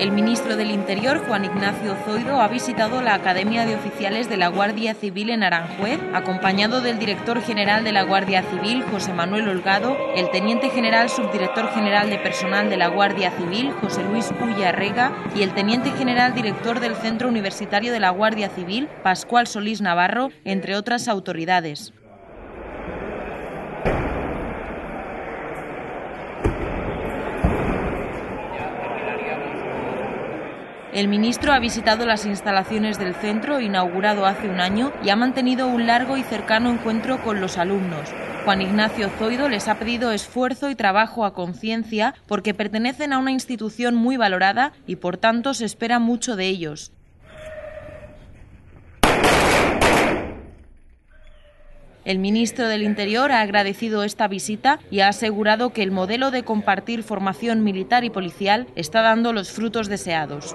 El ministro del Interior, Juan Ignacio Zoido, ha visitado la Academia de Oficiales de la Guardia Civil en Aranjuez, acompañado del director general de la Guardia Civil, José Manuel Holgado, el teniente general subdirector general de personal de la Guardia Civil, José Luis Ullarrega, y el teniente general director del Centro Universitario de la Guardia Civil, Pascual Solís Navarro, entre otras autoridades. El ministro ha visitado las instalaciones del centro, inaugurado hace un año, y ha mantenido un largo y cercano encuentro con los alumnos. Juan Ignacio Zoido les ha pedido esfuerzo y trabajo a conciencia porque pertenecen a una institución muy valorada y por tanto se espera mucho de ellos. El ministro del Interior ha agradecido esta visita y ha asegurado que el modelo de compartir formación militar y policial está dando los frutos deseados.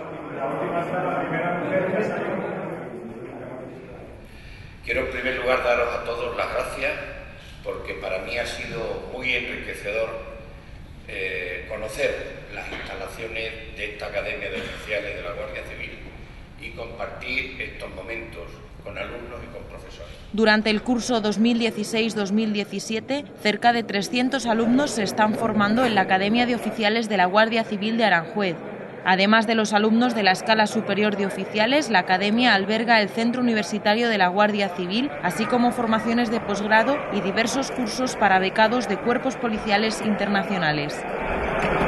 Quiero en primer lugar daros a todos las gracias porque para mí ha sido muy enriquecedor conocer las instalaciones de esta Academia de Oficiales de la Guardia Civil y compartir estos momentos con alumnos y con profesores. Durante el curso 2016-2017, cerca de 300 alumnos se están formando en la Academia de Oficiales de la Guardia Civil de Aranjuez. Además de los alumnos de la Escala Superior de Oficiales, la Academia alberga el Centro Universitario de la Guardia Civil, así como formaciones de posgrado y diversos cursos para becados de cuerpos policiales internacionales.